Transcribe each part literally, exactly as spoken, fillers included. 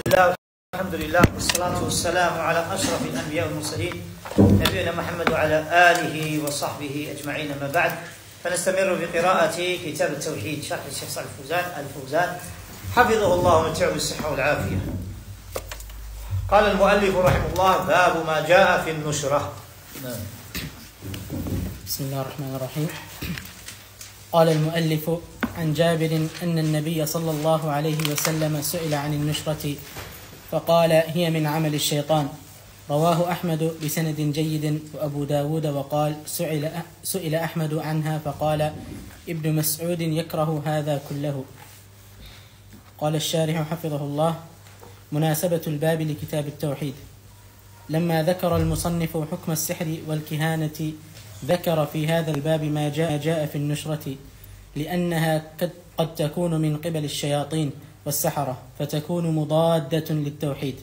الله الحمد لله والصلاة والسلام على أشرف الأنبياء والمرسلين نبينا محمد وعلى آله وصحبه أجمعين. أما بعد، فنستمر بقراءة كتاب التوحيد شرح الشيخ صالح الفوزان الفوزان حفظه الله ومتعه بالصحة والعافية. قال المؤلف رحمه الله: باب ما جاء في النشرة. بسم الله الرحمن الرحيم. قال المؤلف: عن جابر أن النبي صلى الله عليه وسلم سئل عن النشرة فقال: هي من عمل الشيطان. رواه أحمد بسند جيد وأبو داود وقال: سئل, سئل أحمد عنها فقال: ابن مسعود يكره هذا كله. قال الشارح حفظه الله: مناسبة الباب لكتاب التوحيد. لما ذكر المصنف حكم السحر والكهانة ذكر في هذا الباب ما جاء, جاء في النشرة، لأنها قد, قد تكون من قبل الشياطين والسحرة فتكون مضادة للتوحيد.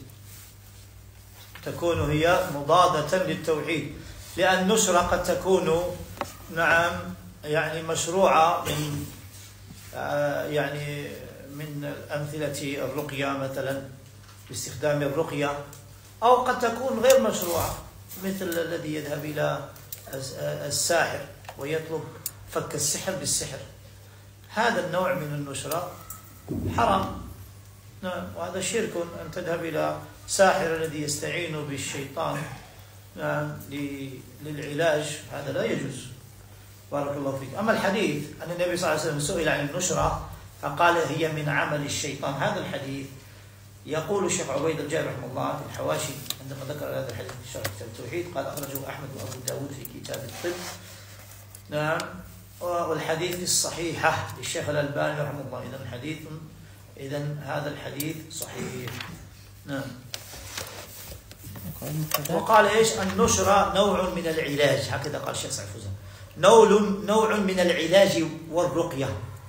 تكون هي مضادة للتوحيد، لأن النشرة قد تكون نعم يعني مشروعة من آه يعني من أمثلة الرقية مثلا باستخدام الرقية، أو قد تكون غير مشروعة مثل الذي يذهب إلى الساحر ويطلب فك السحر بالسحر. هذا النوع من النشرة حرام، نعم، وهذا شرك أن تذهب إلى ساحر الذي يستعين بالشيطان نعم للعلاج، هذا لا يجوز. بارك الله فيك. أما الحديث أن النبي صلى الله عليه وسلم سئل عن النشرة فقال: هي من عمل الشيطان، هذا الحديث يقول الشيخ عبيد الجابر رحمه الله في الحواشي عندما ذكر هذا الحديث في شرح كتاب التوحيد قال: أخرجه أحمد وأبو داود في كتاب الطب. نعم، والحديث الصحيحة للشيخ الألباني رحمه الله. إذن حديث إذن هذا الحديث صحيح. نعم. وقال إيش؟ النشرة نوع من العلاج، هكذا قال الشيخ صالح الفوزان، نوع من العلاج والرقية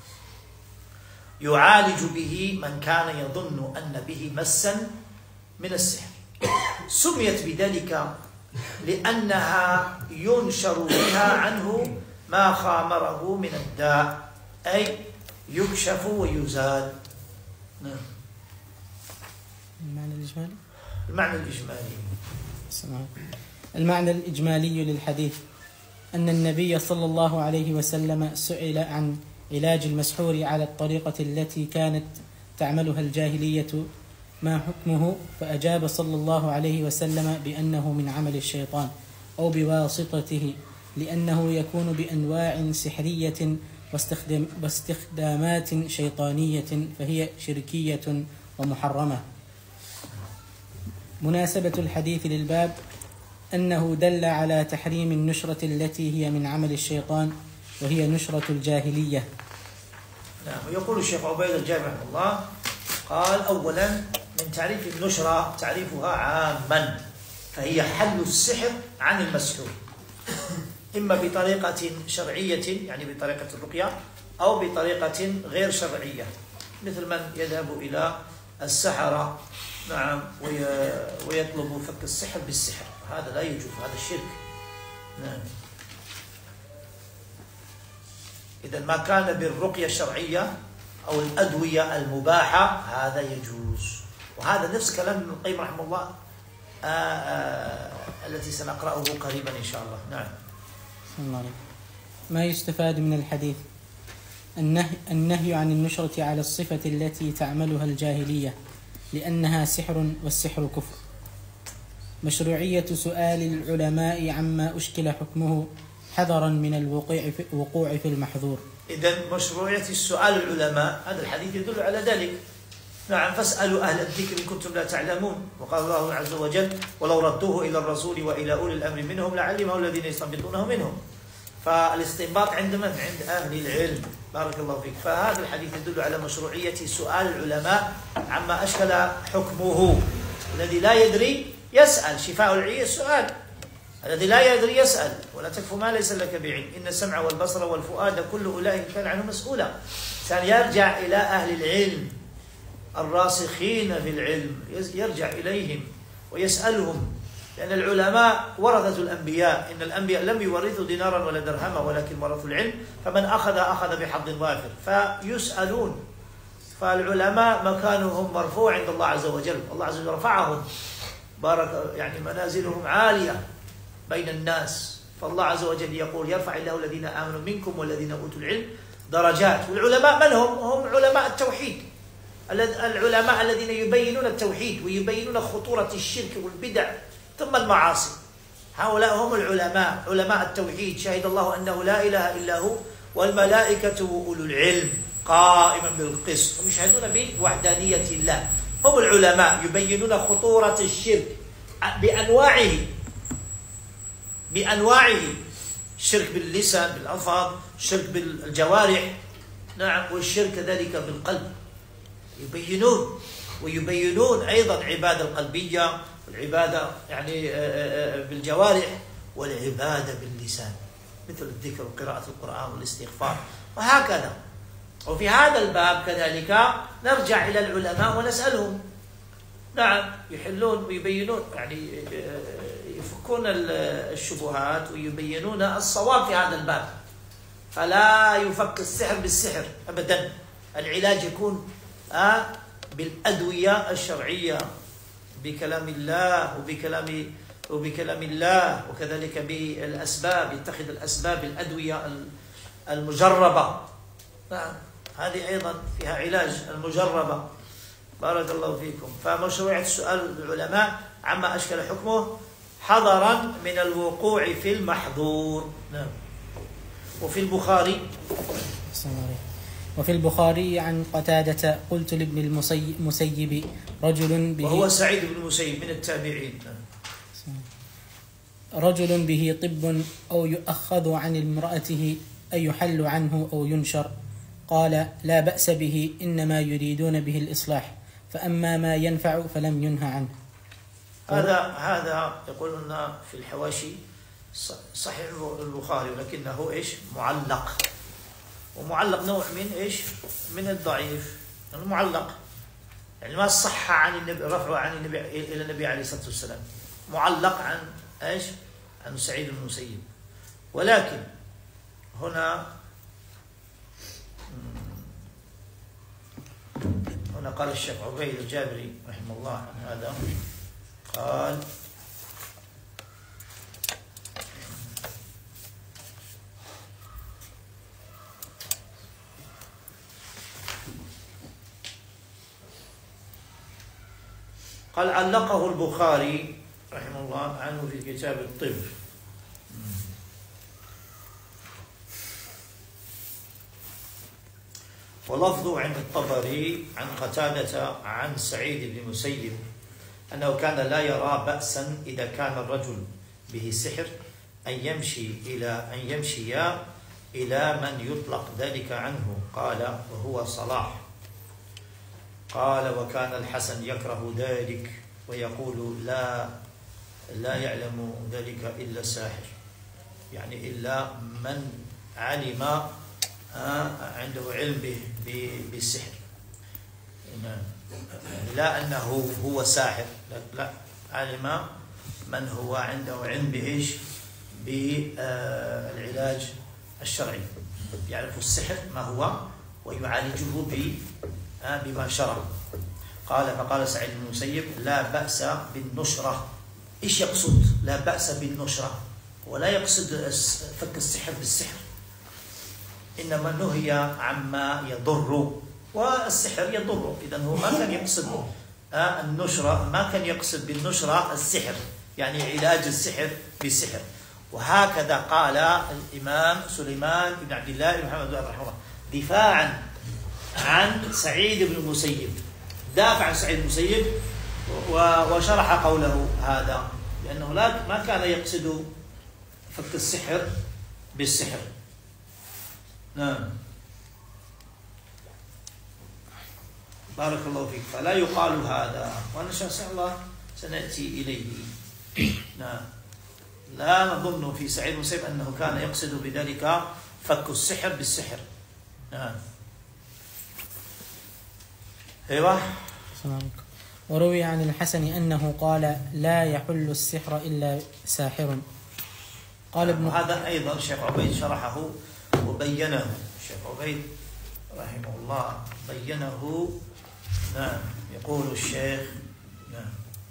يعالج به من كان يظن أن به مسا من السحر. سميت بذلك لأنها ينشر بها عنه ما خامره من الداء، أي يكشف ويزال. نعم. المعنى الإجمالي؟ المعنى الإجمالي المعنى الإجمالي للحديث أن النبي صلى الله عليه وسلم سئل عن علاج المسحور على الطريقة التي كانت تعملها الجاهلية ما حكمه، فأجاب صلى الله عليه وسلم بأنه من عمل الشيطان أو بواسطته، لأنه يكون بأنواع سحرية واستخدامات شيطانية فهي شركية ومحرمة. مناسبة الحديث للباب أنه دل على تحريم النشرة التي هي من عمل الشيطان وهي نشرة الجاهلية. نعم. ويقول الشيخ عبيد الجابر رحمه الله قال: أولا من تعريف النشرة تعريفها عاما، فهي حل السحر عن المسحور، إما بطريقة شرعية يعني بطريقة الرقية، أو بطريقة غير شرعية مثل من يذهب إلى السحرة نعم ويطلب فك السحر بالسحر، هذا لا يجوز، هذا الشرك. نعم. إذا ما كان بالرقية الشرعية أو الأدوية المباحة هذا يجوز، وهذا نفس كلام ابن القيم رحمه الله آآ آآ التي سنقرأه قريبا إن شاء الله. نعم. ما يستفاد من الحديث: النهي, النهي عن النشرة على الصفة التي تعملها الجاهلية لأنها سحر والسحر كفر. مشروعية سؤال العلماء عما أشكل حكمه حذرا من الوقوع في المحظور. إذن مشروعية السؤال العلماء، هذا الحديث يدل على ذلك. نعم، فاسألوا أهل الذكر إن كنتم لا تعلمون، وقال الله عز وجل: ولو ردوه إلى الرسول وإلى أولي الأمر منهم لعلمه الذين يستنبطونه منهم. فالاستنباط عند من؟ عند أهل العلم. بارك الله فيك. فهذا الحديث يدل على مشروعية سؤال العلماء عما أشكل حكمه. الذي لا يدري يسأل، شفاء العي السؤال، الذي لا يدري يسأل. ولا تكف ما ليس لك بعلم، إن السمع والبصر والفؤاد كل أولئك كان عنه مسؤولا. سيرجع إلى أهل العلم الراسخين في العلم، يرجع إليهم ويسألهم، لأن العلماء ورثة الأنبياء، إن الأنبياء لم يورثوا دينارا ولا درهما ولكن ورثوا العلم، فمن أخذ أخذ بحظ وافر، فيسألون فالعلماء مكانهم مرفوع عند الله عز وجل، الله عز وجل رفعهم، بارك يعني منازلهم عالية بين الناس. فالله عز وجل يقول يرفع الله الذين آمنوا منكم والذين أوتوا العلم درجات. والعلماء من هم؟ هم علماء التوحيد، العلماء الذين يبينون التوحيد ويبينون خطورة الشرك والبدع ثم المعاصي. هؤلاء هم العلماء، علماء التوحيد. شهد الله أنه لا إله إلا هو والملائكة وأولو العلم قائما بالقسط، هم يشهدون بوحدانية الله. هم العلماء يبينون خطورة الشرك بأنواعه بأنواعه الشرك باللسان بالألفاظ، الشرك بالجوارح، نعم، والشرك كذلك بالقلب. يبينون ويبينون أيضا عبادة القلبية والعبادة يعني بالجوارح والعبادة باللسان، مثل الذكر وقراءة القرآن والاستغفار وهكذا. وفي هذا الباب كذلك نرجع إلى العلماء ونسألهم، نعم، يحلون ويبينون، يعني يفكون الشبهات ويبينون الصواب في هذا الباب. فلا يفك السحر بالسحر أبدا، العلاج يكون بالأدوية الشرعية، بكلام الله وبكلام وبكلام الله، وكذلك بالأسباب، يتخذ الأسباب الأدوية المجربة. نعم، هذه أيضا فيها علاج المجربة. بارك الله فيكم. فمشروعية السؤال العلماء عما أشكل حكمه حذرا من الوقوع في المحظور. نعم. وفي البخاري وفي البخاري عن قتادة قلت لابن المسيب رجل به، وهو سعيد بن المسيب من التابعين، رجل به طب أو يؤخذ عن امرأته أي يحل عنه أو ينشر، قال لا بأس به إنما يريدون به الإصلاح، فأما ما ينفع فلم ينهى عنه. هذا هذا يقولون في الحواشي صحيح البخاري ولكنه إيش معلق، ومعلق نوع من إيش من الضعيف. المعلق يعني ما صح عن النبي، رفعه عن النبي إلى النبي عليه الصلاة والسلام، معلق عن إيش عن سعيد بن المسيب. ولكن هنا هنا قال الشيخ عبيد الجابري رحمه الله عن هذا، قال قال علقه البخاري رحمه الله عنه في كتاب الطب. ولفظه عند الطبري عن قتادة عن سعيد بن المسيب أنه كان لا يرى بأسا إذا كان الرجل به سحر أن يمشي إلى أن يمشي إلى من يطلق ذلك عنه، قال وهو صلاح. قال وكان الحسن يكره ذلك ويقول لا لا يعلم ذلك إلا الساحر، يعني إلا من علم عنده علم بالسحر، لا أنه هو ساحر، لا، علم من هو عنده علم بإيش بالعلاج الشرعي، يعرف السحر ما هو ويعالجه بما شرع. قال فقال سعيد بن المسيب لا بأس بالنشرة. إيش يقصد لا بأس بالنشرة؟ ولا يقصد فك السحر بالسحر، إنما نهي عما يضر، والسحر يضر. إذن هو ما كان يقصد النشرة، ما كان يقصد بالنشرة السحر، يعني علاج السحر بالسحر. وهكذا قال الإمام سليمان بن عبد الله بن محمد رحمه الله دفاعا عن سعيد بن المسيب، دافع عن سعيد بن المسيب وشرح قوله هذا لأنه لا ما كان يقصد فك السحر بالسحر. نعم، بارك الله فيك. فلا يقال هذا، وأنا إن شاء الله سنأتي إليه. نعم، لا نظن في سعيد بن المسيب أنه كان يقصد بذلك فك السحر بالسحر. نعم. ايوه. وروي عن الحسن أنه قال لا يحل السحر إلا ساحر. قال ابن هذا أيضا الشيخ عبيد شرحه وبينه. الشيخ عبيد رحمه الله بينه. نعم. يقول الشيخ نعم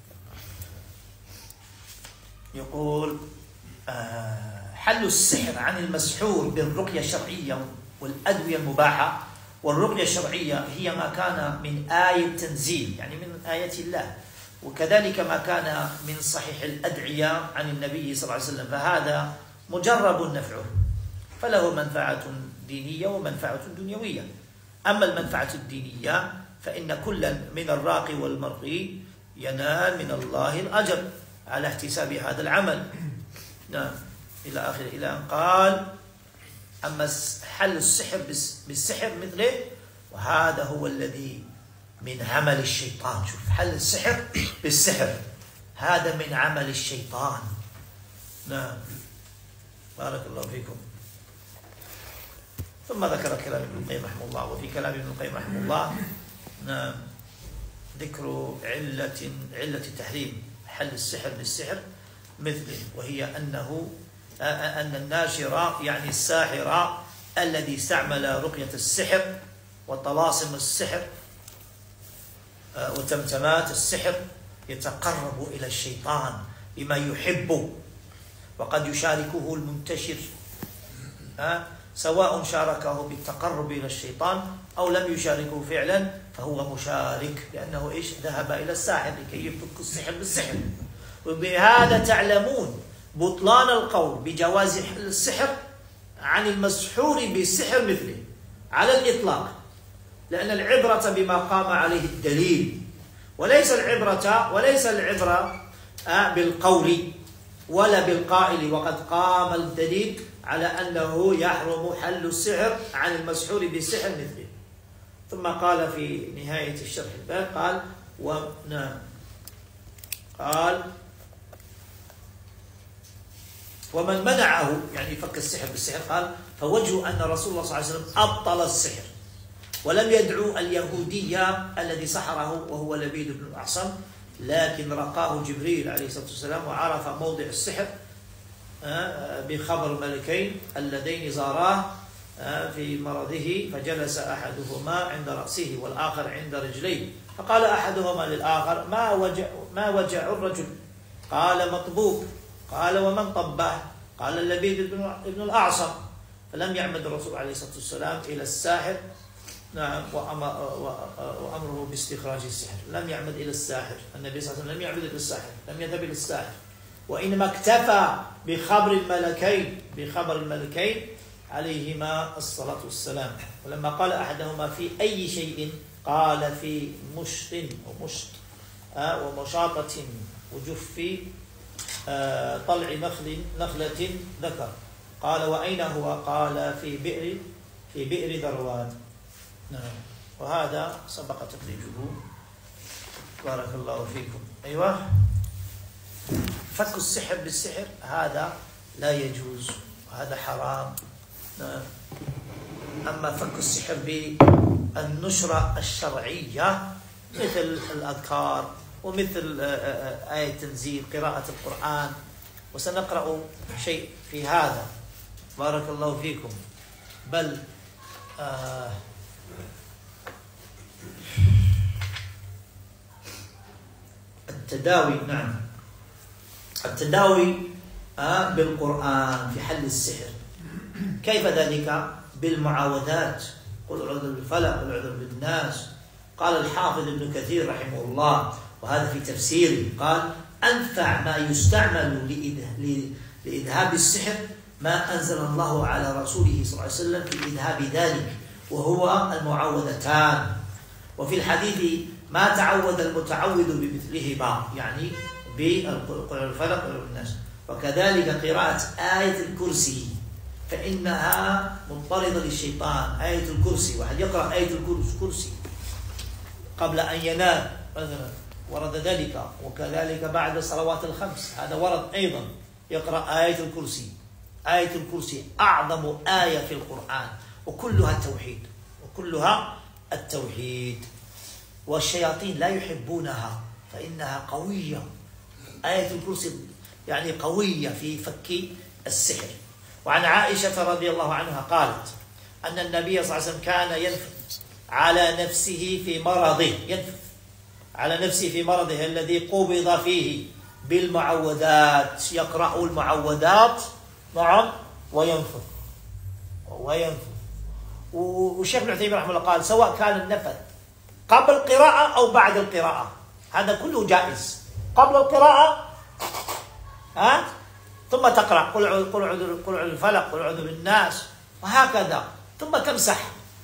يقول آه حل السحر عن المسحور بالرقية الشرعية والأدوية المباحة. والرقية الشرعية هي ما كان من آية تنزيل، يعني من آية الله، وكذلك ما كان من صحيح الأدعية عن النبي صلى الله عليه وسلم، فهذا مجرب نفعه، فله منفعة دينية ومنفعة دنيوية. أما المنفعة الدينية فإن كل من الراقي والمرقي ينال من الله الأجر على احتساب هذا العمل. نعم إلى آخر، إلى أن قال أما حل السحر بالسحر مثله، وهذا هو الذي من عمل الشيطان. شوف، حل السحر بالسحر هذا من عمل الشيطان. نعم بارك الله فيكم. ثم ذكر كلام ابن القيم رحمه الله. وفي كلام ابن القيم رحمه الله نعم ذكر علة علة تحريم حل السحر بالسحر مثله، وهي أنه أن الناشر يعني الساحر الذي استعمل رقية السحر وطلاسم السحر وتمتمات السحر يتقرب إلى الشيطان بما يحب، وقد يشاركه المنتشر، سواء شاركه بالتقرب إلى الشيطان أو لم يشاركه فعلا فهو مشارك، لأنه إيش ذهب إلى الساحر لكي يفك السحر بالسحر. وبهذا تعلمون بطلان القول بجواز حل السحر عن المسحور بالسحر مثله على الإطلاق، لأن العبرة بما قام عليه الدليل، وليس العبرة وليس العبرة بالقول ولا بالقائل، وقد قام الدليل على أنه يحرم حل السحر عن المسحور بالسحر مثله. ثم قال في نهاية الشرح الباب قال ونعم قال ومن منعه يعني فك السحر بالسحر قال فوجه أن رسول الله صلى الله عليه وسلم أبطل السحر ولم يدعو اليهودي الذي سحره وهو لبيد بن الأعصم، لكن رقاه جبريل عليه الصلاة والسلام وعرف موضع السحر بخبر ملكين اللذين زاراه في مرضه، فجلس أحدهما عند رأسه والآخر عند رجليه، فقال أحدهما للآخر ما وجع, ما وجع الرجل؟ قال مطبوب. قال ومن طبه؟ قال اللبيد بن الأعصم. فلم يعمد الرسول عليه الصلاة والسلام إلى الساحر نعم وأمره باستخراج السحر، لم يعمد إلى الساحر، النبي صلى الله عليه وسلم لم يعمد إلى الساحر، لم يذهب إلى الساحر، وإنما اكتفى بخبر الملكين بخبر الملكين عليهما الصلاة والسلام. ولما قال أحدهما في أي شيء قال في مشط ومشط آه ومشاطة وجف آه طلع نخل نخلة ذكر. قال وأين هو؟ قال في بئر في بئر ذروان. نعم وهذا سبق تخريجه. بارك الله فيكم. أيوة، فك السحر بالسحر هذا لا يجوز، هذا حرام. نعم. أما فك السحر بالنشرة الشرعية مثل الأذكار ومثل آية تنزيل قراءة القرآن، وسنقرأ شيء في هذا بارك الله فيكم. بل آه التداوي نعم التداوي آه بالقرآن في حل السحر. كيف ذلك؟ بالمعاوذات، قل أعوذ بالفلق قل أعوذ بالناس. قال الحافظ ابن كثير رحمه الله وهذا في تفسيره قال أنفع ما يستعمل لإذهاب السحر ما أنزل الله على رسوله صلى الله عليه وسلم في إذهاب ذلك، وهو المعوذتان. وفي الحديث ما تعوذ المتعوذ بمثلهما، يعني بالقل الفلق والناس. وكذلك قراءة آية الكرسي فإنها مضطردة للشيطان. آية الكرسي، واحد يقرأ آية الكرسي قبل أن ينام مثلا ورد ذلك، وكذلك بعد الصلوات الخمس هذا ورد أيضا يقرأ آية الكرسي. آية الكرسي أعظم آية في القرآن وكلها التوحيد وكلها التوحيد والشياطين لا يحبونها فإنها قوية. آية الكرسي يعني قوية في فك السحر. وعن عائشة رضي الله عنها قالت أن النبي صلى الله عليه وسلم كان ينفث على نفسه في مرضه، ينفث على نفسه في مرضه الذي قبض فيه بالمعوذات، يقرأ المعوذات نعم وينفث وينفث. والشيخ ابن عثيمين رحمه الله قال سواء كان النفث قبل القراءة أو بعد القراءة هذا كله جائز. قبل القراءة ها ثم تقرأ قل أعوذ قل أعوذ قل أعوذ بالفلق قل أعوذ بالناس وهكذا، ثم تمسح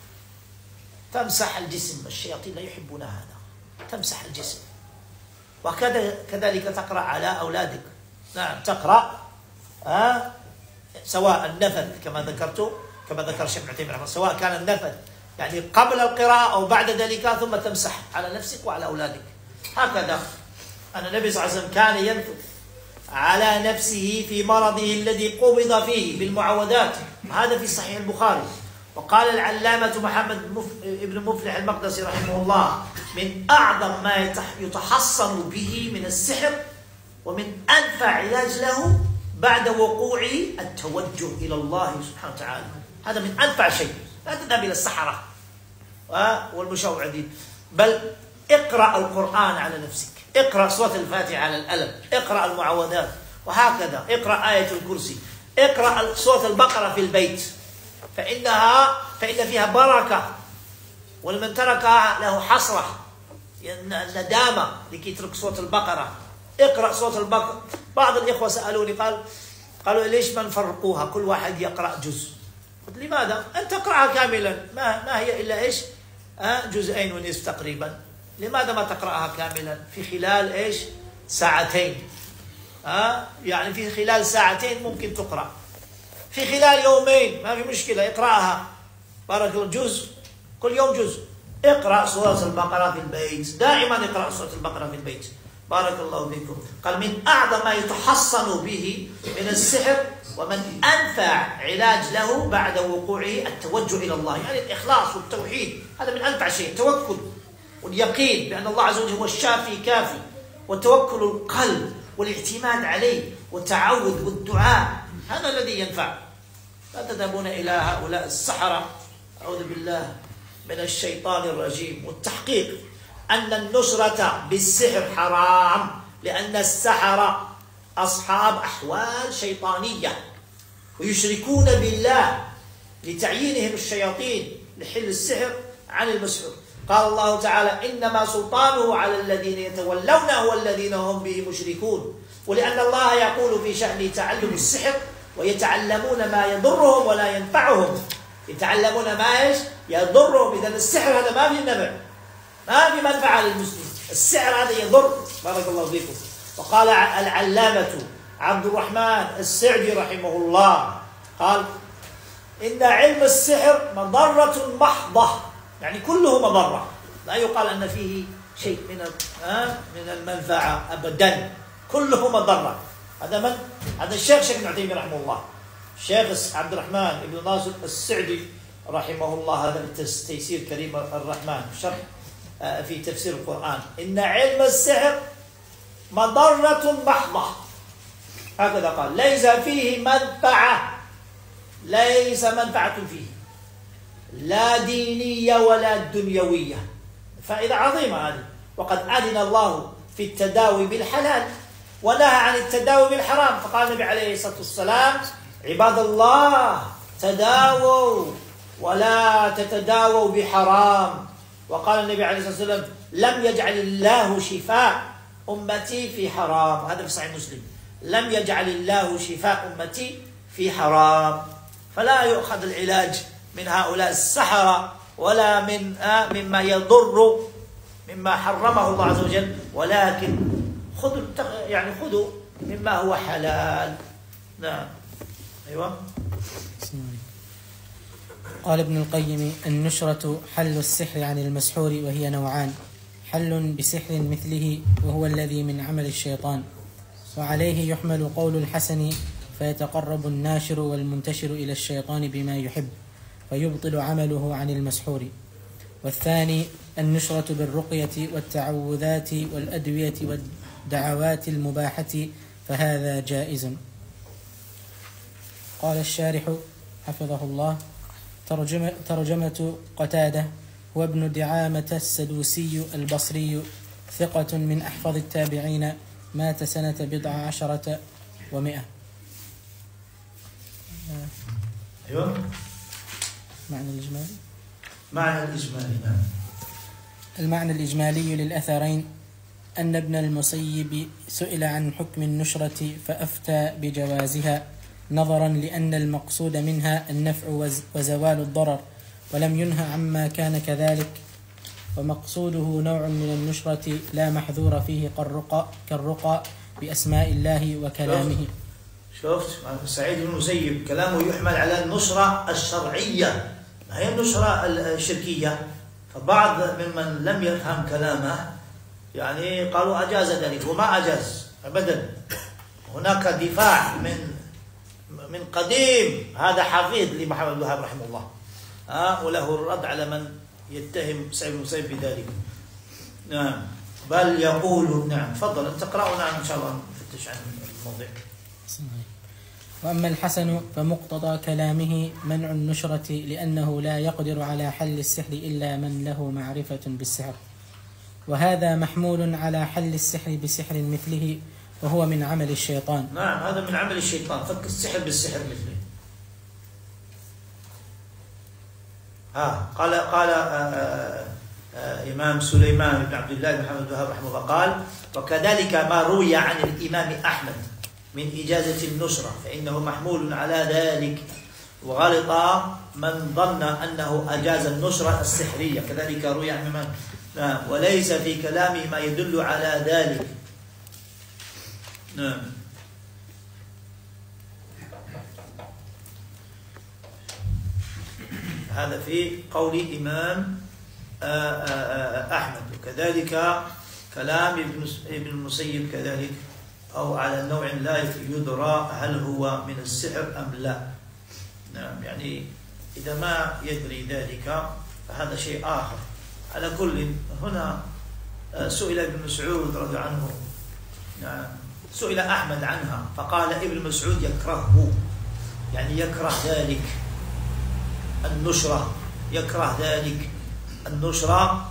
تمسح الجسم. الشياطين لا يحبون هذا، تمسح الجسم. وكذا كذلك تقرأ على أولادك، نعم تقرأ ها سواء النفث كما ذكرت كما ذكر الشيخ ابن عثيمين رحمه الله، سواء كان النفث يعني قبل القراءة أو بعد ذلك، ثم تمسح على نفسك وعلى أولادك. هكذا أن النبي صلى الله عليه وسلم كان ينفث على نفسه في مرضه الذي قبض فيه بالمعوذات، هذا في صحيح البخاري. وقال العلامة محمد ابن مفلح المقدسي رحمه الله من أعظم ما يتحصن به من السحر ومن أنفع علاج له بعد وقوعه التوجه إلى الله سبحانه وتعالى. هذا من أنفع شيء. لا تذهب إلى السحرة والمشوعدين، بل اقرأ القرآن على نفسك، اقرأ سورة الفاتحة على الألم، اقرأ المعوذات، وهكذا اقرأ آية الكرسي، اقرأ سورة البقرة في البيت، فإنها فإن فيها بركة، ولمن تركها له حسرة ندامة لكي يترك سورة البقرة. اقرأ سورة البقرة. بعض الإخوة سألوني قال قالوا ليش ما نفرقوها كل واحد يقرأ جزء؟ قلت لماذا؟ أن تقرأها كاملا، ما ما هي إلا إيش؟ آه جزئين ونصف تقريبا. لماذا ما تقرأها كاملا في خلال إيش؟ ساعتين. آه يعني في خلال ساعتين ممكن تقرأ، في خلال يومين ما في مشكلة اقرأها. بارك الله، جزء كل يوم جزء. اقرأ سورة البقرة في البيت، دائما اقرأ سورة البقرة في البيت. بارك الله فيكم. قال من أعظم ما يتحصن به من السحر ومن أنفع علاج له بعد وقوعه التوجه إلى الله، يعني الإخلاص والتوحيد، هذا من أنفع شيء. التوكل واليقين بأن الله عز وجل هو الشافي كافي، وتوكل القلب والاعتماد عليه والتعوذ والدعاء، هذا الذي ينفع. لا تذهبون إلى هؤلاء السحرة، أعوذ بالله من الشيطان الرجيم. والتحقيق أن النصرة بالسحر حرام، لأن السحرة أصحاب أحوال شيطانية ويشركون بالله لتعيينهم الشياطين لحل السحر عن المسحور. قال الله تعالى إنما سلطانه على الذين يتولونه والذين هم به مشركون. ولأن الله يقول في شأن تعلم السحر ويتعلمون ما يضرهم ولا ينفعهم، يتعلمون ما ايش؟ يضرهم. إذا السحر هذا ما في نفع، ما في منفعة للمسلم، السحر هذا يضر. بارك الله فيكم. وقال العلامة عبد الرحمن السعدي رحمه الله قال إن علم السحر مضرة محضة، يعني كله مضرة، لا يقال أن فيه شيء من من المنفعة أبدا، كله مضرة. هذا من؟ هذا الشيخ شيخ ابن عثيمين رحمه الله، الشيخ عبد الرحمن بن ناصر السعدي رحمه الله، هذا تيسير كريم الرحمن شرح في تفسير القرآن. إن علم السحر مضرة محضة، هكذا قال، ليس فيه منفعة، ليس منفعة فيه لا دينية ولا دنيوية. فائدة عظيمة هذه. وقد أذن الله في التداوي بالحلال ونهى عن التداوي بالحرام. فقال النبي عليه الصلاة والسلام عباد الله تداووا ولا تتداووا بحرام. وقال النبي عليه الصلاة والسلام لم يجعل الله شفاء أمتي في حرام، هذا في صحيح مسلم، لم يجعل الله شفاء أمتي في حرام. فلا يؤخذ العلاج من هؤلاء السحرة ولا من آه مما يضر مما حرمه الله عز وجل، ولكن خذوا يعني خذوا مما هو حلال. نعم. أيوة. قال ابن القيم النشرة حل السحر عن المسحور، وهي نوعان: حل بسحر مثله وهو الذي من عمل الشيطان، وعليه يحمل قول الحسن فيتقرب الناشر والمنتشر إلى الشيطان بما يحب فيبطل عمله عن المسحور. والثاني النشرة بالرقية والتعوذات والأدوية والدعوات المباحة، فهذا جائز. قال الشارح حفظه الله: ترجمة, ترجمة قتادة هو ابن دعامة السدوسي البصري، ثقة من أحفظ التابعين، مات سنة بضع عشرة ومئة. أيوة. معنى الإجمالي معنى الإجمالي نعم. المعنى الإجمالي للأثرين أن ابن المسيب سئل عن حكم النشرة فأفتى بجوازها، نظرا لأن المقصود منها النفع وزوال الضرر، ولم ينهى عما كان كذلك، ومقصوده نوع من النشرة لا محذور فيه كالرقى, كالرقى بأسماء الله وكلامه. شفت سعيد بن المسيب كلامه يحمل على النشرة الشرعية، ما هي النشرة الشركية. فبعض ممن لم يفهم كلامه يعني قالوا أجاز ذلك، وما أجاز أبدا. هناك دفاع من من قديم، هذا حفيد لمحمد بن الوهاب رحمه الله، ها وله الرد على من يتهم سعيد بن المسيب بذلك. نعم، بل يقول نعم. تفضل تقرأوا. نعم إن شاء الله نفتش عن الموضوع. وأما الحسن فمقتضى كلامه منع النشرة، لأنه لا يقدر على حل السحر إلا من له معرفة بالسحر، وهذا محمول على حل السحر بسحر مثله، وهو من عمل الشيطان. نعم هذا من عمل الشيطان، فك السحر بالسحر مثله. ها قال قال آآ آآ إمام سليمان بن عبد الله بن محمد بن الوهاب رحمه الله قال: وكذلك ما روي عن الإمام أحمد من إجازة النشرة فإنه محمول على ذلك، وغلط من ظن أنه أجاز النشرة السحرية، كذلك روي عن من نعم، وليس في كلامه ما يدل على ذلك. نعم. هذا في قول إمام أحمد، وكذلك كلام ابن المسيب كذلك، أو على نوع لا يدرى هل هو من السحر أم لا. نعم، يعني إذا ما يدري ذلك فهذا شيء آخر. على كل هنا سئل ابن مسعود رضي الله عنه، نعم سئل أحمد عنها فقال ابن مسعود يكرهه، يعني يكره ذلك النشرة، يكره ذلك النشرة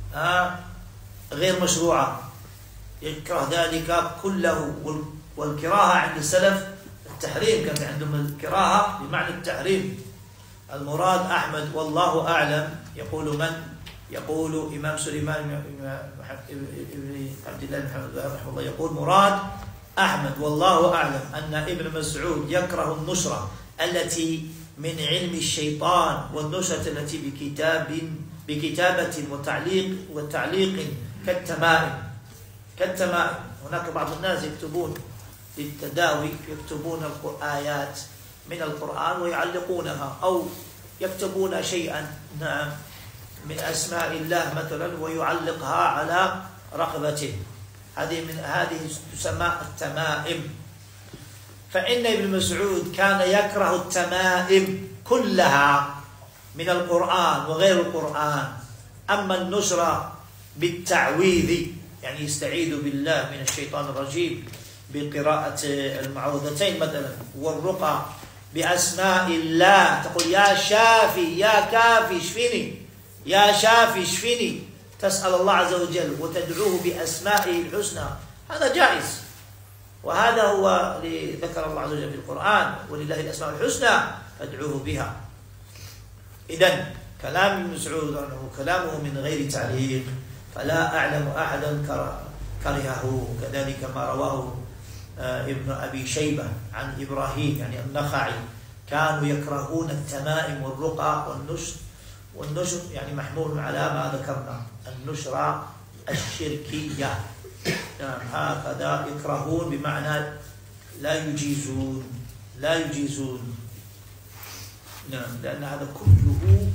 غير مشروعة، يكره ذلك كله. والكراهة عند السلف التحريم، كان عندهم الكراهة بمعنى التحريم. المراد أحمد والله أعلم. يقول من؟ يقول إمام سليمان بن عبد الله بن محمد رحمه الله يقول مراد أحمد والله أعلم أن ابن مسعود يكره النشرة التي من علم الشيطان، والنشرة التي بكتاب بكتابة وتعليق وتعليق كالتمائم كالتمائم. هناك بعض الناس يكتبون للتداوي، يكتبون آيات من القرآن ويعلقونها، أو يكتبون شيئا نعم من أسماء الله مثلا ويعلقها على رقبته. هذه من هذه تسمى التمائم. فإن ابن مسعود كان يكره التمائم كلها من القرآن وغير القرآن. أما النشرة بالتعويذ، يعني يستعيذ بالله من الشيطان الرجيم بقراءة المعوذتين مثلا، والرقى بأسماء الله، تقول يا شافي يا كافي اشفني، يا شافي اشفني، تسأل الله عز وجل وتدعوه بأسمائه الحسنى، هذا جائز. وهذا هو اللي ذكر الله عز وجل في القرآن: ولله الأسماء الحسنى فادعوه بها. إذن كلام ابن مسعود أنه كلامه من غير تعليق، فلا أعلم أحدا كرهه. كذلك ما رواه ابن أبي شيبة عن إبراهيم يعني النخعي، كانوا يكرهون التمائم والرقى والنشر والنشر يعني محمول على ما ذكرنا، النشرة الشركية. نعم هكذا يكرهون بمعنى لا يجيزون، لا يجيزون. نعم، لأن هذا كله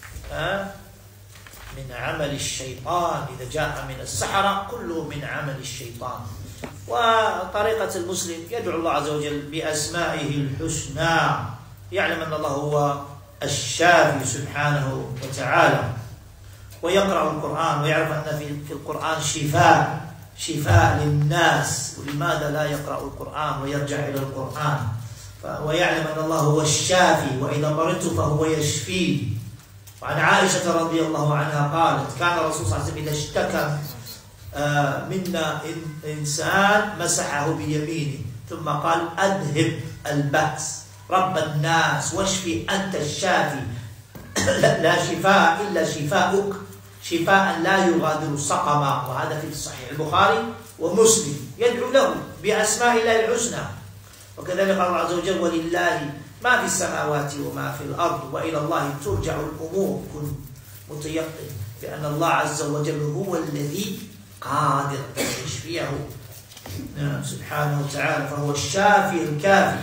من عمل الشيطان. إذا جاء من السحرة كله من عمل الشيطان. وطريقة المسلم يدعو الله عز وجل بأسمائه الحسنى، يعلم أن الله هو الشافي سبحانه وتعالى، ويقرأ القرآن ويعرف أن في القرآن شفاء شفاء للناس. ولماذا لا يقرأ القرآن ويرجع إلى القرآن؟ فهو يعلم أن الله هو الشافي، وإذا مرضت فهو يشفيني. وعن عائشة رضي الله عنها قالت: كان الرسول صلى الله عليه وسلم إذا اشتكى منا إنسان مسحه بيمينه ثم قال: أذهب البأس رب الناس واشفي أنت الشافي لا شفاء إلا شفاؤك شفاء لا يغادر سقما. وهذا في صحيح البخاري ومسلم. يدعو له بأسماء الله الحسنى. وكذلك قال الله عز وجل: ولله ما في السماوات وما في الأرض وإلى الله ترجع الأمور. كن متيقن بأن الله عز وجل هو الذي قادر أن يشفيه سبحانه وتعالى، فهو الشافي الكافي.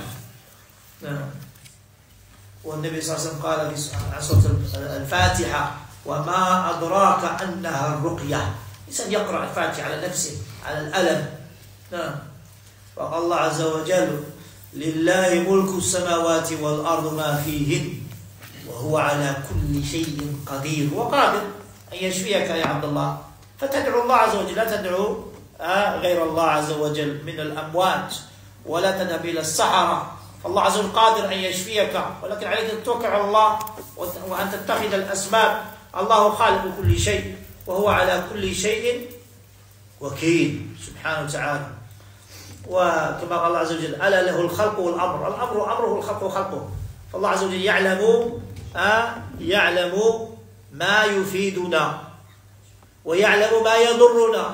والنبي صلى الله عليه وسلم قال في سورة الفاتحة: وما أدراك أنها الرقية. الإنسان يقرأ الفاتحة على نفسه على الألم. وقال الله عز وجل: لله ملك السماوات والأرض ما فيهن وهو على كل شيء قدير. وقادر أن يشفيك يا عبد الله، فتدعو الله عز وجل، لا تدعو غير الله عز وجل من الأموات، ولا تذهب إلى السحرة. فالله عز وجل قادر أن يشفيك، ولكن عليك أن توكل على الله وأن تتخذ الأسباب. الله خالق كل شيء وهو على كل شيء وكيل سبحانه وتعالى. وكما قال الله عز وجل: ألا له الخلق والأمر. الأمر أمره، الخلق خلقه. فالله عز وجل يعلم آه يعلم ما يفيدنا ويعلم ما يضرنا.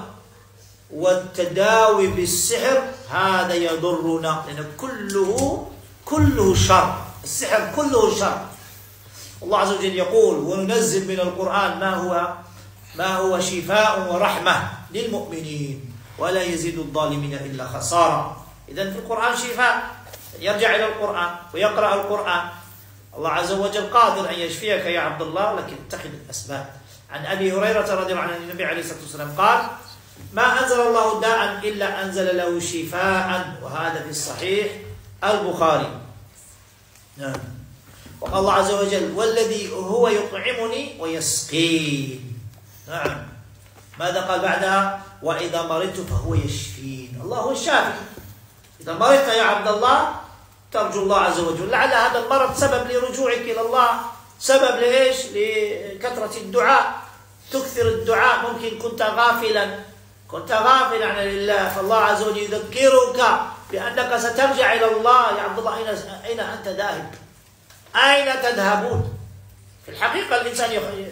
والتداوي بالسحر هذا يضرنا، لأن كله كله شر. السحر كله شر. الله عز وجل يقول: وننزل من القرآن ما هو ما هو شفاء ورحمة للمؤمنين ولا يزيد الظالمين إلا خسارة. إذن في القرآن شفاء، يرجع إلى القرآن ويقرأ القرآن. الله عز وجل قادر أن يشفيك يا عبد الله، لكن اتخذ الأسباب. عن أبي هريرة رضي الله عنه النبي عليه الصلاة والسلام قال: ما أنزل الله داء إلا أنزل له شفاء. وهذا في الصحيح البخاري. نعم. وقال الله عز وجل: والذي هو يطعمني ويسقين. نعم. ماذا قال بعدها؟ وإذا مرضت فهو يشفين. الله هو الشافي. إذا مرضت يا عبد الله ترجو الله عز وجل. لعل هذا المرض سبب لرجوعك إلى الله، سبب لإيش؟ لكثرة الدعاء. تكثر الدعاء. ممكن كنت غافلا كنت غافلا عن الله، فالله عز وجل يذكرك بأنك سترجع إلى الله. يا عبد الله، أين أين أنت ذاهب؟ أين تذهبون؟ في الحقيقة الإنسان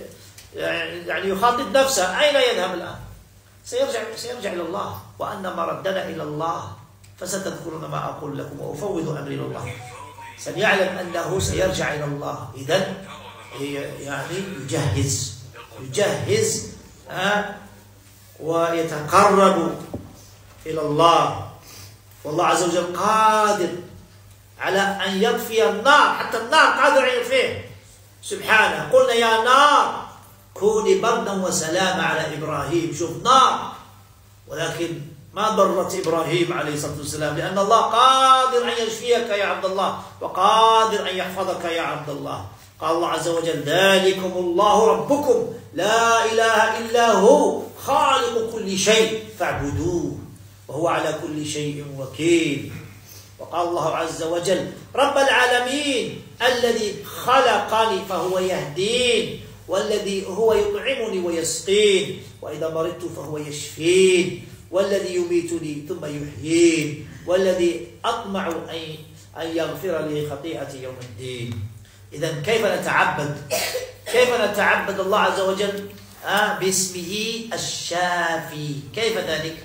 يعني يخاطب نفسه: أين يذهب الآن؟ سيرجع سيرجع إلى الله، وأن مردنا إلى الله. فستذكرون ما أقول لكم وأفوض أمري إلى الله. سيعلم أنه سيرجع إلى الله. إذن يعني يجهز يجهز ها ويتقرب إلى الله. والله عز وجل قادر على أن يطفي النار، حتى النار قادر أن يطفيه سبحانه. قلنا: يا نار كوني بردا وسلاما على إبراهيم. شوف نار، ولكن ما ضرت إبراهيم عليه الصلاة والسلام، لأن الله قادر أن يشفيك يا عبد الله، وقادر أن يحفظك يا عبد الله. قال الله عز وجل: ذلكم الله ربكم لا إله إلا هو خالق كل شيء فاعبدوه وهو على كل شيء وكيل. وقال الله عز وجل: رب العالمين الذي خلقني فهو يهدين، والذي هو يطعمني ويسقين، وإذا مرضت فهو يشفين، والذي يميتني ثم يحيين، والذي أطمع أن يغفر لي خطيئتي يوم الدين. إذن كيف نتعبد؟ كيف نتعبد الله عز وجل آه باسمه الشافي؟ كيف ذلك؟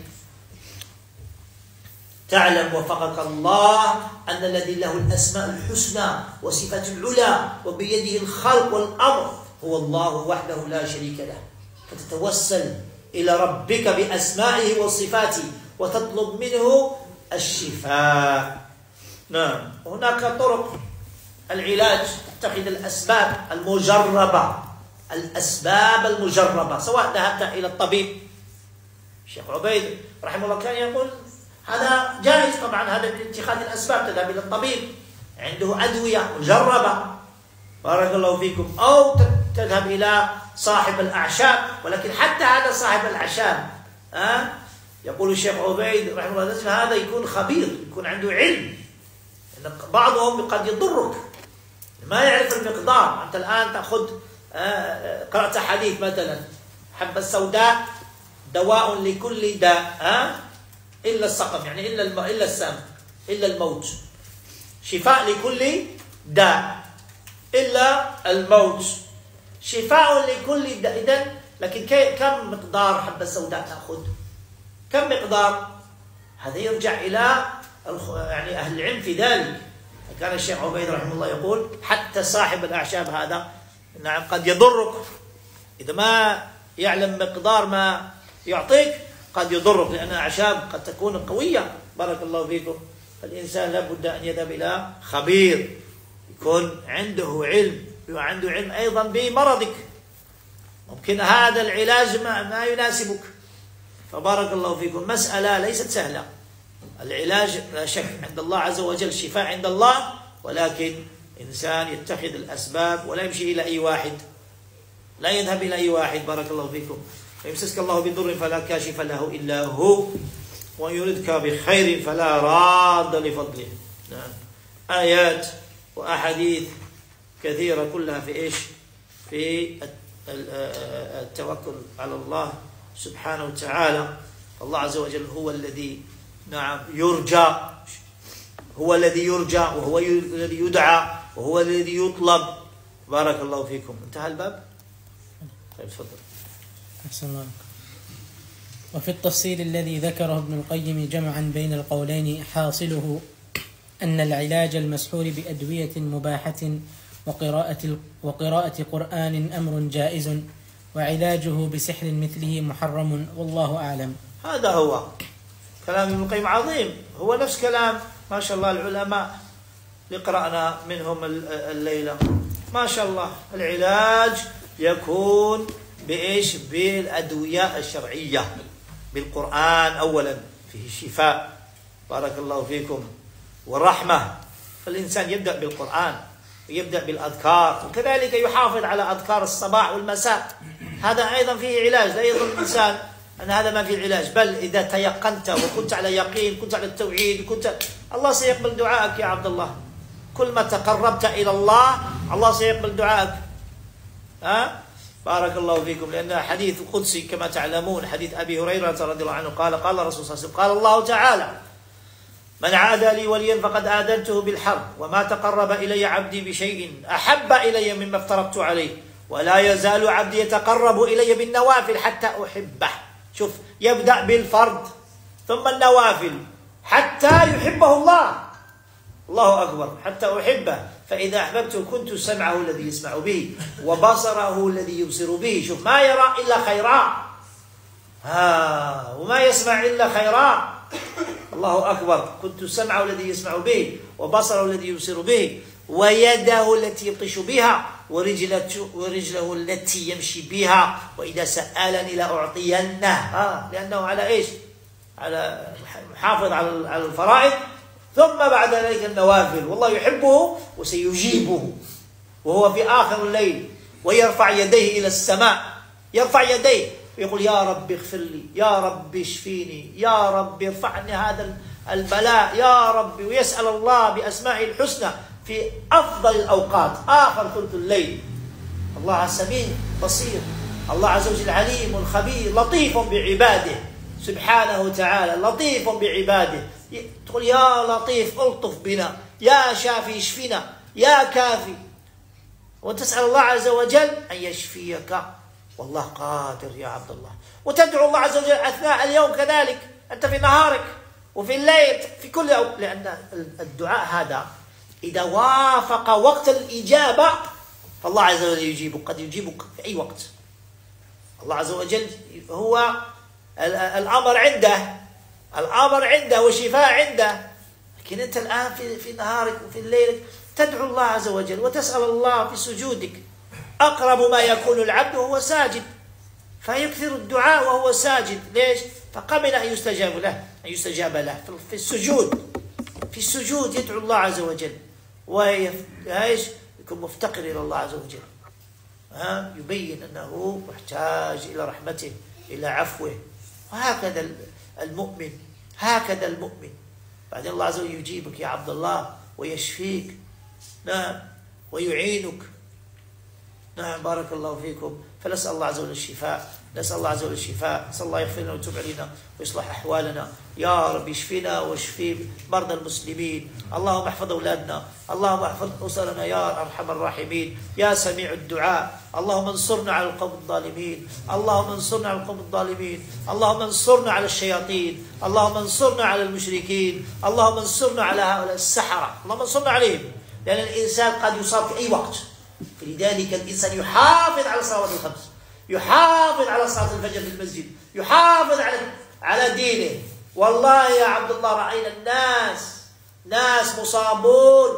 تعلم وفقك الله أن الذي له الأسماء الحسنى وصفات العلى وبيده الخلق والأمر هو الله وحده لا شريك له، فتتوسل إلى ربك بأسمائه وصفاته وتطلب منه الشفاء. نعم. وهناك طرق العلاج، تتخذ الأسباب المجربة، الأسباب المجربة، سواء ذهبت إلى الطبيب. الشيخ عبيد رحمه الله كان يقول هذا جائز طبعا، هذا من اتخاذ الأسباب، تذهب إلى الطبيب عنده أدوية مجربة بارك الله فيكم، أو تذهب إلى صاحب الأعشاب. ولكن حتى هذا صاحب الأعشاب أه؟ يقول الشيخ عبيد رحمه الله هذا يكون خبير، يكون عنده علم إن بعضهم قد يضرك، ما يعرف المقدار. أنت الآن تأخذ قرأت حديث مثلا حبة سوداء دواء لكل داء ها إلا السقم، يعني إلا الم... إلا السم إلا الموت، شفاء لكل داء إلا الموت، شفاء لكل داء. إذن لكن كم مقدار حبة سوداء تأخذ؟ كم مقدار؟ هذا يرجع إلى يعني أهل العلم في ذلك. كان الشيخ عبيد رحمه الله يقول حتى صاحب الأعشاب هذا نعم قد يضرك إذا ما يعلم مقدار ما يعطيك، قد يضرك، لأن الأعشاب قد تكون قوية. بارك الله فيكم. فالإنسان لابد أن يذهب إلى خبير يكون عنده علم، وعنده علم أيضا بمرضك، ممكن هذا العلاج ما, ما يناسبك. فبارك الله فيكم. مسألة ليست سهلة. العلاج لا شك عند الله عز وجل، الشفاء عند الله، ولكن إنسان يتخذ الأسباب ولا يمشي إلى أي واحد، لا يذهب إلى أي واحد. بارك الله فيكم. فيمسسك الله بضر فلا كاشف له إلا هو، ويردك بخير فلا راد لفضله. نعم. آيات وأحاديث كثيرة كلها في إيش؟ في التوكل على الله سبحانه وتعالى. الله عز وجل هو الذي نعم يرجى، هو الذي يرجى، وهو الذي يدعى، وهو الذي يطلب. بارك الله فيكم. انتهى الباب؟ طيب تفضل. أحسن الله. وفي التفصيل الذي ذكره ابن القيم جمعا بين القولين حاصله أن العلاج المسحور بأدوية مباحة وقراءة وقراءة قرآن أمر جائز، وعلاجه بسحر مثله محرم، والله أعلم. هذا هو كلام ابن القيم عظيم، هو نفس كلام ما شاء الله العلماء اللي قرأنا منهم الليلة. ما شاء الله العلاج يكون بإيش؟ بالأدوية الشرعية، بالقرآن أولا فيه الشفاء. بارك الله فيكم. والرحمة. فالإنسان يبدأ بالقرآن ويبدأ بالأذكار، وكذلك يحافظ على أذكار الصباح والمساء. هذا أيضا فيه علاج. لا يظن الإنسان أن هذا ما فيه علاج، بل إذا تيقنت وكنت على يقين، كنت على التوحيد، كنت الله سيقبل دعائك يا عبد الله. كل ما تقربت إلى الله الله سيقبل دعائك. ها؟ بارك الله فيكم. لأن حديث قدسي كما تعلمون، حديث أبي هريرة رضي الله عنه قال قال الرسول صلى الله عليه وسلم قال الله تعالى: من عادى لي وليا فقد آذنته بالحرب، وما تقرب إلي عبدي بشيء أحب إلي مما افترضت عليه، ولا يزال عبدي يتقرب إلي بالنوافل حتى أحبه. شوف، يبدأ بالفرض ثم النوافل حتى يحبه الله. الله أكبر. حتى أحبه، فإذا أحببته كنت سمعه الذي يسمع به، وبصره الذي يبصر به. شوف، ما يرى إلا خيرا، ها، وما يسمع إلا خيرا. الله أكبر. كنت سمعه الذي يسمع به، وبصره الذي يبصر به، ويده التي يبطش بها، ورجلته ورجله التي يمشي بها، وإذا سألني لأعطينه. ها، لأنه على إيش؟ على محافظ على الفرائض، ثم بعد ذلك النوافل. والله يحبه وسيجيبه وهو في آخر الليل، ويرفع يديه إلى السماء، يرفع يديه ويقول: يا رب اغفر لي، يا رب اشفيني، يا رب ارفعني هذا البلاء، يا رب. ويسأل الله بأسمائه الحسنى في أفضل الأوقات، آخر ثلث الليل. الله سميع بصير، الله عز وجل عليم خبير لطيف بعباده سبحانه وتعالى، لطيف بعباده. تقول: يا لطيف ألطف بنا، يا شافي اشفنا، يا كافي. وتسأل الله عز وجل أن يشفيك، والله قادر يا عبد الله. وتدعو الله عز وجل أثناء اليوم كذلك، أنت في نهارك وفي الليل في كل يوم، لأن الدعاء هذا إذا وافق وقت الإجابة فالله عز وجل يجيبك، قد يجيبك في أي وقت. الله عز وجل هو الأمر عنده، الأمر عنده والشفاء عنده. لكن أنت الآن في في نهارك وفي الليل تدعو الله عز وجل وتسأل الله في سجودك. أقرب ما يكون العبد وهو ساجد، فيكثر الدعاء وهو ساجد. ليش؟ فقبل أن يستجاب له، أن يستجاب له في السجود. في السجود يدعو الله عز وجل، ويش يكون مفتقر إلى الله عز وجل. ها، يبين أنه محتاج إلى رحمته، إلى عفوه. وهكذا المؤمن، هكذا المؤمن. بعدين الله عز وجل يجيبك: يا عبد الله ويشفيك، نعم، ويعينك. نعم بارك الله فيكم. فنسأل الله عز وجل الشفاء، نسأل الله عز وجل الشفاء، نسأل الله يغفر لنا ويتوب علينا ويصلح أحوالنا يا رب. يشفينا ويشفي مرضى المسلمين. اللهم احفظ أولادنا، اللهم احفظ أسرنا يا أرحم الراحمين يا سميع الدعاء. اللهم انصرنا على القوم الظالمين، اللهم انصرنا على القوم الظالمين، اللهم انصرنا على الشياطين، اللهم انصرنا على المشركين، اللهم انصرنا على هؤلاء السحرة، اللهم انصرنا عليهم، لأن الإنسان قد يصاب في أي وقت. فلذلك الإنسان يحافظ على الصلوات الخمس، يحافظ على صلاة الفجر في المسجد، يحافظ على على دينه. والله يا عبد الله رأينا الناس ناس مصابون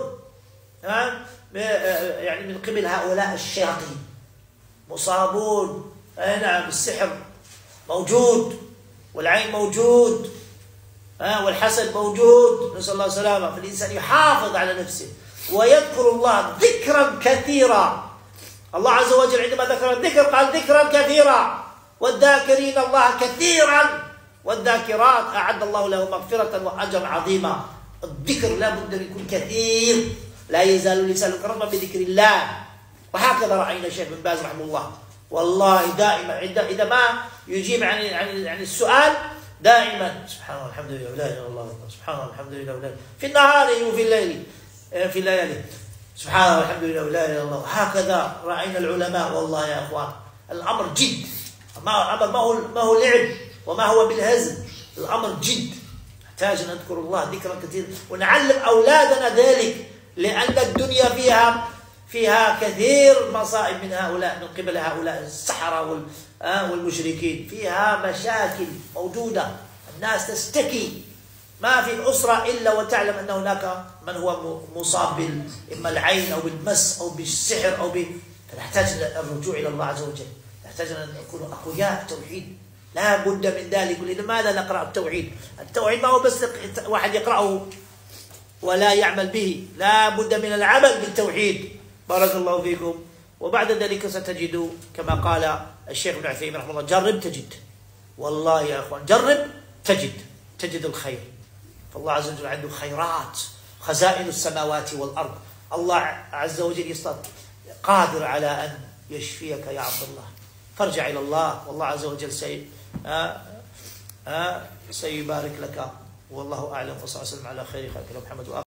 يعني من قبل هؤلاء الشياطين، مصابون نعم، السحر موجود والعين موجود والحسد موجود، نسأل الله السلامة. فالإنسان يحافظ على نفسه ويذكر الله ذكرا كثيرا. الله عز وجل عندما ذكر الذكر قال ذكرا كثيرا، والذاكرين الله كثيرا والذاكرات أعد الله له مغفرة وأجر عظيما. الذكر لا بد أن يكون كثير، لا يزال لسانك رطبا بذكر الله. وهكذا رأينا الشيخ بن باز رحمه الله، والله دائما إذا ما يجيب عن عن عن السؤال دائما سبحان الله الحمد لله لا إله إلا الله، سبحان الله الحمد لله لا، في النهار وفي الليل في الليالي سبحان الله الحمد لله لا اله الا الله. هكذا راينا العلماء. والله يا اخوان الامر جد، ما امر ما هو ما هو لعب وما هو بالهزل، الامر جد. نحتاج ان نذكر الله ذكرا كثيرا ونعلم اولادنا ذلك، لان الدنيا فيها فيها كثير مصائب من هؤلاء، من قبل هؤلاء السحرة والمشركين. فيها مشاكل موجودة، الناس تستكي، ما في أسرة إلا وتعلم أن هناك من هو مصاب إما العين أو بالمس أو بالسحر أو ب... فنحتاج الرجوع إلى الله عز وجل، نحتاج أن نكون أقوياء التوحيد، لا بد من ذلك. لماذا نقرأ التوحيد؟ التوحيد ما هو بس واحد يقرأه ولا يعمل به، لا بد من العمل بالتوحيد. بارك الله فيكم. وبعد ذلك ستجد كما قال الشيخ ابن عثيمين رحمه الله جرب تجد. والله يا أخوان جرب تجد، تجد الخير. فالله عز وجل عنده خيرات، خزائن السماوات والأرض. الله عز وجل قادر على أن يشفيك يا عبد الله. فارجع إلى الله، والله عز وجل سي... آه آه سيبارك لك. والله أعلم، وصلى الله وسلم على خير خلق محمد.